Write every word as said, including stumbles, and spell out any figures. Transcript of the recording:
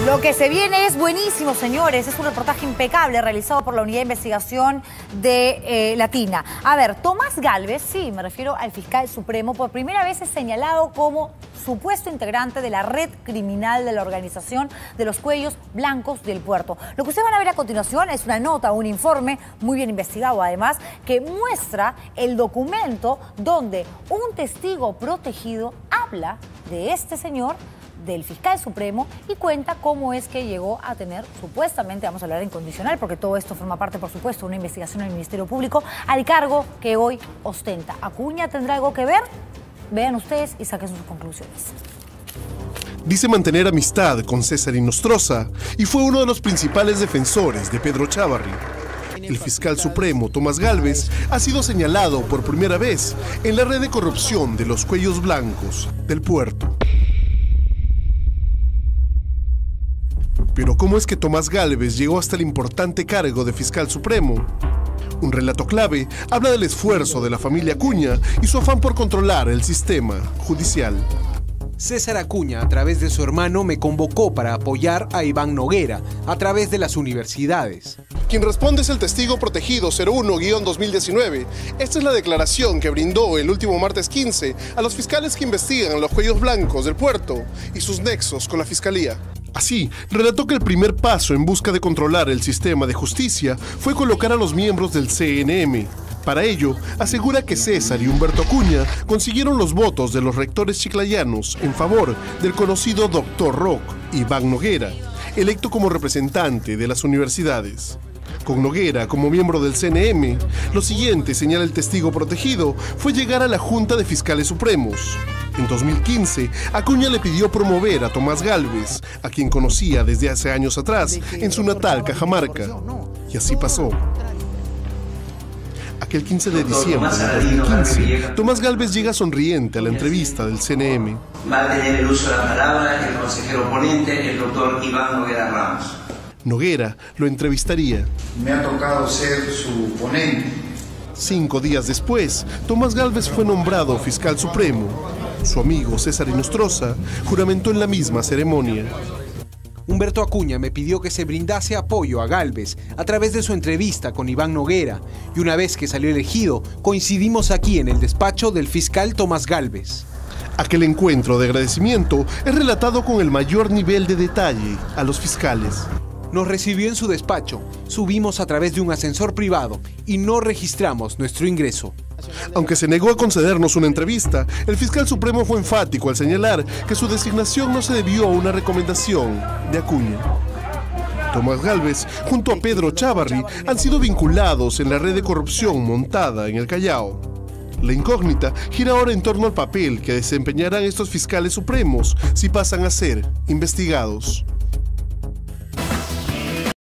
Lo que se viene es buenísimo, señores. Es un reportaje impecable realizado por la Unidad de Investigación de eh, Latina. A ver, Tomás Gálvez, sí, me refiero al fiscal supremo, por primera vez es señalado como supuesto integrante de la red criminal de la organización de los cuellos blancos del puerto. Lo que ustedes van a ver a continuación es una nota, un informe muy bien investigado además, que muestra el documento donde un testigo protegido habla de este señor, del fiscal supremo, y cuenta cómo es que llegó a tener, supuestamente, vamos a hablar en condicional, porque todo esto forma parte, por supuesto, de una investigación del Ministerio Público, al cargo que hoy ostenta. ¿Acuña tendrá algo que ver? Vean ustedes y saquen sus conclusiones. Dice mantener amistad con César Inostroza y fue uno de los principales defensores de Pedro Chávarri. El fiscal supremo, Tomás Gálvez, ha sido señalado por primera vez en la red de corrupción de los cuellos blancos del puerto. Pero ¿cómo es que Tomás Gálvez llegó hasta el importante cargo de fiscal supremo? Un relato clave habla del esfuerzo de la familia Acuña y su afán por controlar el sistema judicial. César Acuña, a través de su hermano, me convocó para apoyar a Iván Noguera a través de las universidades. Quien responde es el testigo protegido cero uno guión dos mil diecinueve. Esta es la declaración que brindó el último martes quince a los fiscales que investigan los cuellos blancos del puerto y sus nexos con la fiscalía. Así, relató que el primer paso en busca de controlar el sistema de justicia fue colocar a los miembros del C N M. Para ello, asegura que César y Humberto Acuña consiguieron los votos de los rectores chiclayanos en favor del conocido doctor Rock, Iván Noguera, electo como representante de las universidades. Con Noguera como miembro del C N M, lo siguiente, señala el testigo protegido, fue llegar a la Junta de Fiscales Supremos. En dos mil quince, Acuña le pidió promover a Tomás Gálvez, a quien conocía desde hace años atrás, en su natal Cajamarca. Y así pasó. Aquel quince de diciembre de dos mil quince, Tomás Gálvez llega sonriente a la entrevista del C N M. Va a tener el uso de la palabra el consejero ponente, el doctor Iván Noguera Ramos. Noguera lo entrevistaría. Me ha tocado ser su ponente. Cinco días después, Tomás Gálvez fue nombrado fiscal supremo. Su amigo César Inostroza juramentó en la misma ceremonia. Humberto Acuña me pidió que se brindase apoyo a Gálvez a través de su entrevista con Iván Noguera, y una vez que salió elegido, coincidimos aquí en el despacho del fiscal Tomás Gálvez. Aquel encuentro de agradecimiento es relatado con el mayor nivel de detalle a los fiscales. Nos recibió en su despacho, subimos a través de un ascensor privado y no registramos nuestro ingreso. Aunque se negó a concedernos una entrevista, el fiscal supremo fue enfático al señalar que su designación no se debió a una recomendación de Acuña. Tomás Gálvez, junto a Pedro Chávarri, han sido vinculados en la red de corrupción montada en el Callao. La incógnita gira ahora en torno al papel que desempeñarán estos fiscales supremos si pasan a ser investigados.